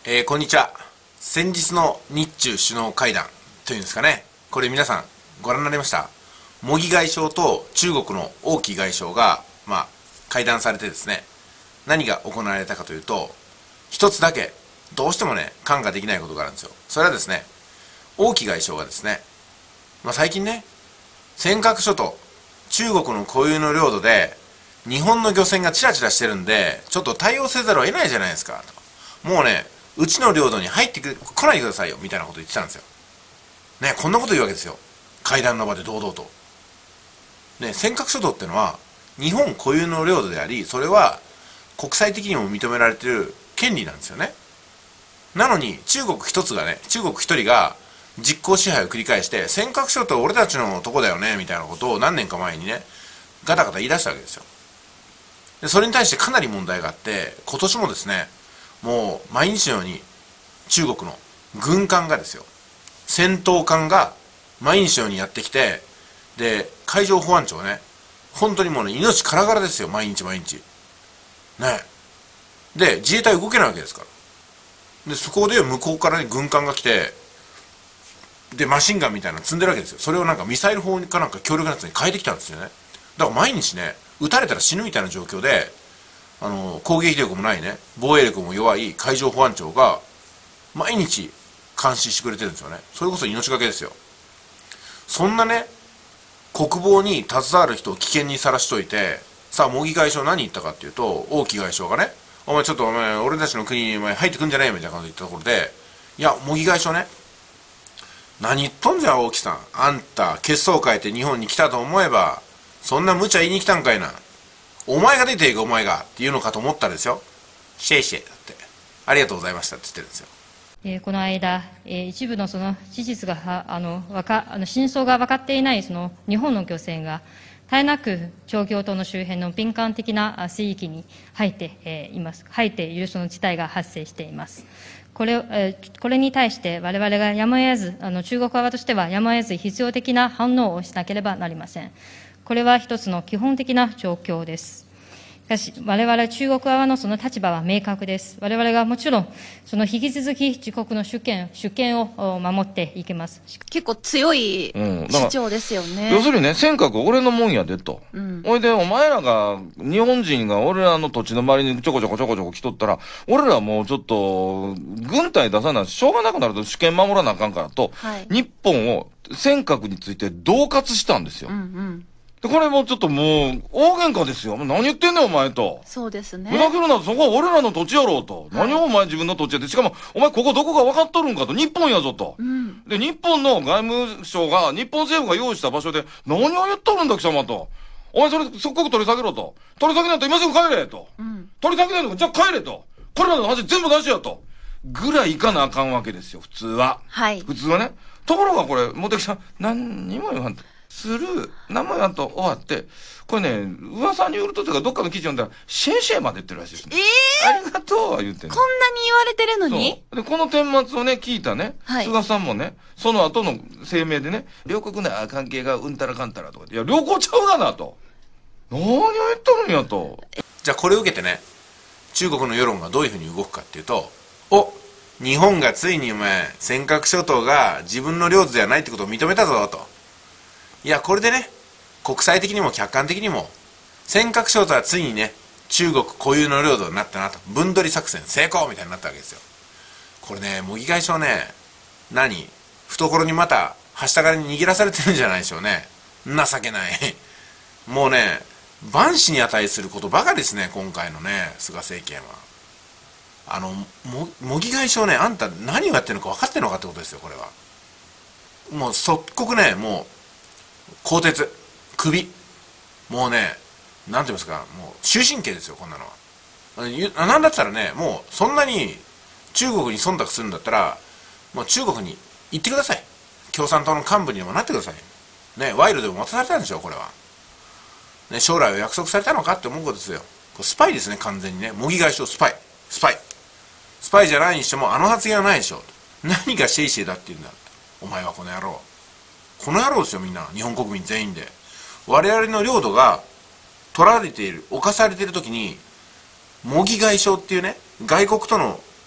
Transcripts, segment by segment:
こんにちは。先日の日中首脳会談というんですかね。これ皆さんご覧になりました？茂木外相と中国の王毅外相が、会談されてですね、何が行われたかというと、一つだけ、どうしてもね、看過できないことがあるんですよ。それはですね、王毅外相がですね、最近ね、尖閣諸島、中国の固有の領土で、日本の漁船がチラチラしてるんで、ちょっと対応せざるを得ないじゃないですか。もうね、うちの領土に入って来ないでくださいよ、みたいなこと言ってたんですよ。ね、こんなこと言うわけですよ。会談の場で堂々と。ね、尖閣諸島ってのは、日本固有の領土であり、それは国際的にも認められている権利なんですよね。なのに、中国一人が実効支配を繰り返して、尖閣諸島俺たちのとこだよね、みたいなことを何年か前にね、ガタガタ言い出したわけですよ。で、それに対してかなり問題があって、今年もですね、もう毎日のように中国の軍艦がですよ、戦闘艦が毎日のようにやってきて、で、海上保安庁ね、本当にもうね、命からがらですよ、毎日。ね。で、自衛隊動けないわけですから。で、そこで向こうからね、軍艦が来て、で、マシンガンみたいなの積んでるわけですよ。それをなんかミサイル砲かなんか強力なやつに変えてきたんですよね。だから毎日ね、撃たれたら死ぬみたいな状況で、攻撃力もないね、防衛力も弱い海上保安庁が、毎日監視してくれてるんですよね。それこそ命がけですよ。そんなね、国防に携わる人を危険にさらしといて、さあ、茂木外相何言ったかっていうと、王毅外相がね、お前ちょっと俺たちの国に入ってくんじゃねえみたいなこと言ったところで、いや、茂木外相ね、何言っとんじゃ、王毅さん。あんた、血相変えて日本に来たと思えば、そんな無茶言いに来たんかいな。お前が出ていく、お前が。っていうのかと思ったらですよ。シェイシェイだって。ありがとうございましたって言ってるんですよ。 この間、一部のその事実が真相が分かっていないその日本の漁船が絶えなく長峡島の周辺の敏感的な水域に入っているその事態が発生しています。これに対して我々がやむを得ず、中国側としてはやむを得ず必要的な反応をしなければなりません。これは一つの基本的な状況です。しかし、我々中国側のその立場は明確です。我々がもちろん、その引き続き自国の主権を守っていきます。 結構強い主張ですよね。 要するにね、尖閣俺のもんやでと。ほいで、お前らが、日本人が俺らの土地の周りにちょこちょこ来とったら、俺らもうちょっと、軍隊出さないとしょうがなくなると主権守らなあかんからと、日本を尖閣について恫喝したんですよ。で、これもちょっともう、大喧嘩ですよ。何言ってんねん、お前と。 そうですね。 ふざけるな、そこは俺らの土地やろうと。何をお前自分の土地やって。しかも、お前ここどこか分かっとるんかと。日本やぞと。で、日本の外務省が、日本政府が用意した場所で、何を言っとるんだ、貴様と。お前それ、即刻取り下げろと。取り下げないと今すぐ帰れと。取り下げないのか、じゃあ帰れと。これまでの話全部出しやと。ぐらいいかなあかんわけですよ、普通は。普通はね。ところがこれ、茂木さん、何にも言わんと。何も言わんと終わって、これね、噂によるとというか、どっかの記事読んだら、シェイシェイまで言ってるらしいですね。ありがとうは言ってる。 こんなに言われてるのにで、この顛末をね、聞いたね、菅さんもね、その後の声明でね、両国の関係がうんたらかんたらとか、いや、良好ちゃうがなと。何を言っとるんやと。 じゃあこれを受けてね、中国の世論がどういうふうに動くかっていうと、日本がついに尖閣諸島が自分の領土ではないってことを認めたぞと。いや、これでね、国際的にも客観的にも、尖閣諸島はついにね、中国固有の領土になったなと。分取り作戦成功みたいになったわけですよ。これね、茂木外相ね、懐にまた、はした金に握らされてるんじゃないでしょうね。情けない。もうね、万死に値することばかりですね、今回のね、菅政権は。茂木外相ね、あんた何をやってるのか分かってるのかってことですよ、これは。もう即刻ね、もう、更迭、首。もうね、なんて言いますか、もう終身刑ですよ、こんなのは。なんだったらね、もうそんなに中国に忖度するんだったら、もう中国に行ってください。共産党の幹部にでもなってください。ね、賄賂でも渡されたんでしょ、これは。ね、将来を約束されたのかって思うことですよ。これスパイですね、完全にね。茂木外相スパイ。スパイじゃないにしても、あの発言はないでしょ。何がシェイシェイだって言うんだ。お前はこの野郎。この野郎ですよ、みんな。日本国民全員で。我々の領土が取られている、侵されている時に、茂木外相っていうね、外国との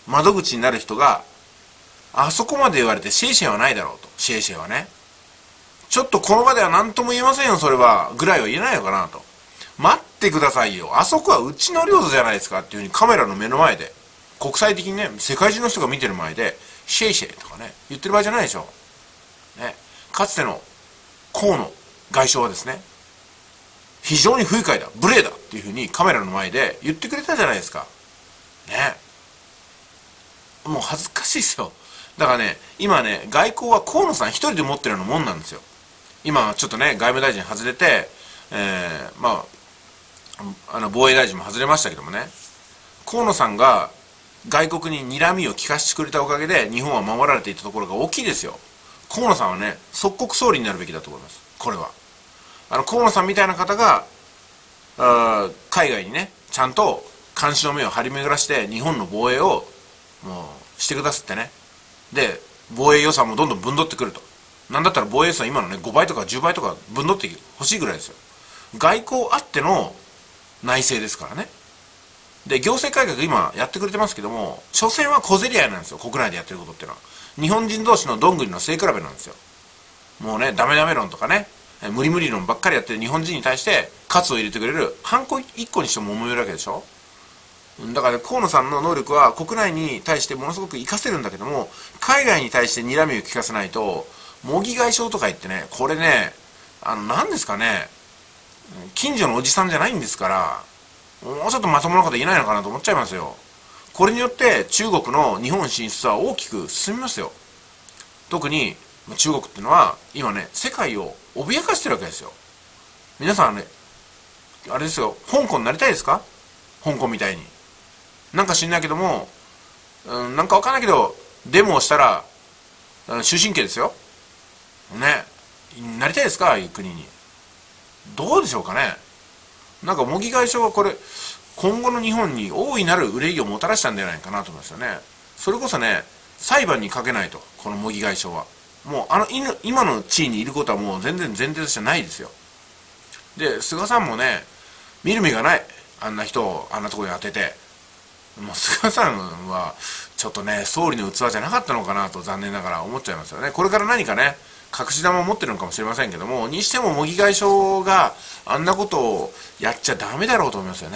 窓口になる人が、あそこまで言われてシェイシェイはないだろうと。シェイシェイはね。ちょっとこの場では何とも言えませんよ、それは。ぐらいは言えないのかなと。待ってくださいよ。あそこはうちの領土じゃないですかっていうふうにカメラの目の前で、国際的にね、世界中の人が見てる前で、シェイシェイとかね、言ってる場合じゃないでしょ。ね。かつての河野外相はですね、非常に不愉快だ、無礼だっていうふうにカメラの前で言ってくれたじゃないですか。ね。もう恥ずかしいですよ。だからね、今ね、外交は河野さん一人で持ってるようなもんなんですよ。今ちょっとね、外務大臣外れて、まあ、防衛大臣も外れましたけどもね、河野さんが外国に睨みを利かしてくれたおかげで日本は守られていたところが大きいですよ。河野さんはね、即刻総理になるべきだと思います。これは。河野さんみたいな方が、海外にね、ちゃんと監視の目を張り巡らして日本の防衛をもうしてくださってね。で、防衛予算もどんどんぶんどってくると。なんだったら防衛予算今のね、5倍とか10倍とかぶんどってほしいぐらいですよ。外交あっての内政ですからね。で、行政改革今やってくれてますけども、所詮は小競り合いなんですよ、国内でやってることっていうのは。日本人同士のどんぐりの背比べなんですよ。もうね、ダメダメ論とかね、無理無理論ばっかりやってる日本人に対して喝を入れてくれる、ハンコ1個にしても思えるわけでしょ。だから、河野さんの能力は国内に対してものすごく活かせるんだけども、海外に対して睨みを利かせないと、茂木外相とか言ってね、これね、何ですかね、近所のおじさんじゃないんですから、もうちょっとまともなこと言えないのかなと思っちゃいますよ。これによって中国の日本進出は大きく進みますよ。特に中国っていうのは今ね、世界を脅かしてるわけですよ。皆さんね、あれですよ、香港になりたいですか？香港みたいに。なんか知んないけども、なんかわかんないけど、デモをしたら、終身刑ですよ。ね。なりたいですか？ああいう国に。どうでしょうかね。なんか茂木外相はこれ、今後の日本に大いなる憂いをもたらしたんじゃないかなと思いますよね。それこそね、裁判にかけないと、この茂木外相は。もう今の地位にいることはもう全然前提としてないですよ。で、菅さんもね、見る目がない。あんな人をあんなところに当てて。もう菅さんは、ちょっとね、総理の器じゃなかったのかなと残念ながら思っちゃいますよね。これから何かね、隠し玉を持ってるのかもしれませんけども、にしても茂木外相があんなことをやっちゃダメだろうと思いますよね。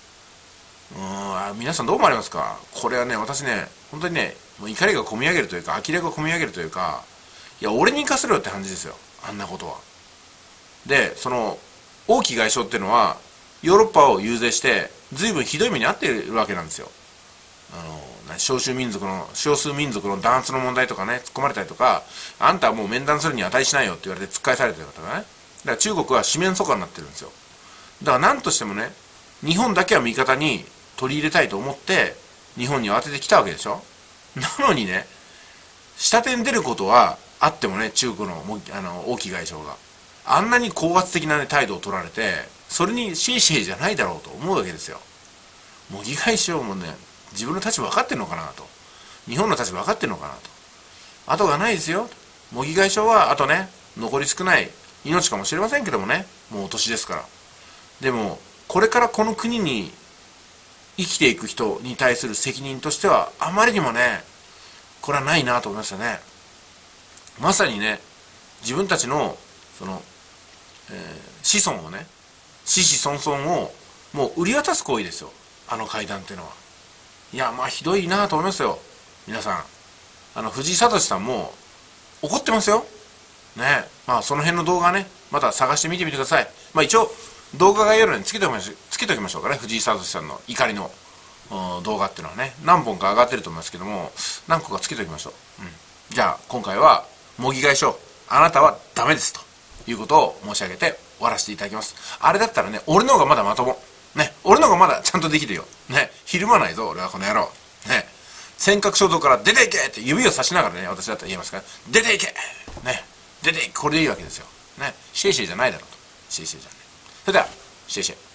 皆さんどう思われますか？これはね、私ね、本当にね、もう怒りがこみ上げるというか、呆れがこみ上げるというか、いや、俺に行かせろよって感じですよ。あんなことは。で、その、王毅外相っていうのは、ヨーロッパを遊説して、随分ひどい目に遭っているわけなんですよ。少数民族の弾圧の問題とかね、突っ込まれたりとか、あんたはもう面談するに値しないよって言われて突っ返されてる方がね。だから中国は四面楚歌になってるんですよ。だから何としてもね、日本だけは味方に取り入れたいと思って、日本に当ててきたわけでしょ。なのにね、下手に出ることはあってもね、中国の王毅外相が。あんなに高圧的な、ね、態度を取られて、それにシェイシェイじゃないだろうと思うわけですよ。茂木外相もね、自分の立場分かってるのかなと。日本の立場分かってるのかなと。後がないですよ。茂木外相はあとね、残り少ない命かもしれませんけどもね、もうお年ですから。でも、これからこの国に生きていく人に対する責任としては、あまりにもね、これはないなと思いましたね。まさにね、自分たちの、その、子孫をね、子々孫々をもう売り渡す行為ですよ。あの会談っていうのは。いや、まあひどいなと思いますよ。皆さん。藤井聡さんも怒ってますよ。ね。まあその辺の動画ね、また探して見てみてください。まあ一応、動画概要欄につけておきましょうかね。藤井聡さんの怒りの動画っていうのはね、何本か上がってると思いますけども、何個かつけておきましょう。じゃあ、今回は、茂木外相、あなたはダメですということを申し上げて終わらせていただきます。あれだったらね、俺の方がまだまとも。ね、俺の方がまだちゃんとできるよ。ね、ひるまないぞ、俺はこの野郎。ね、尖閣諸島から出ていけって指を差しながらね、私だったら言えますから、出ていけね、出ていけ、これでいいわけですよ。ね、シェイシェイじゃないだろうと。シェイシェイじゃない。それでは、シェイシェイ。